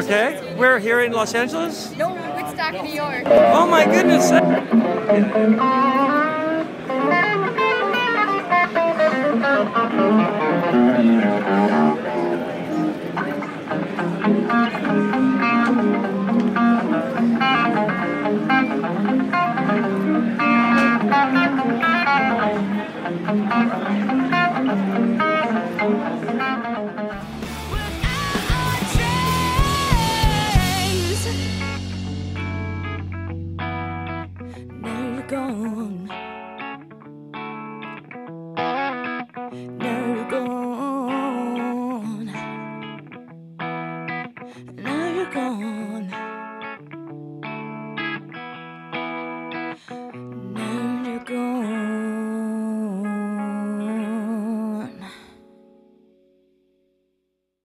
Okay, we're here in Los Angeles? No, Woodstock, New York. Oh my goodness!